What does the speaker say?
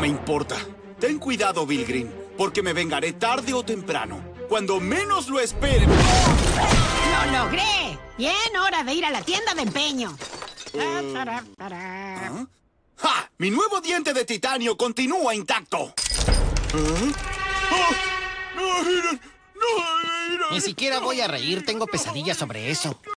me importa. Ten cuidado, Bill Green, porque me vengaré tarde o temprano. Cuando menos lo espere. ¡Lo logré! Bien, hora de ir a la tienda de empeño. ¿Ah? ¡Ja! ¡Mi nuevo diente de titanio continúa intacto! Ni siquiera voy a reír, tengo pesadillas sobre eso.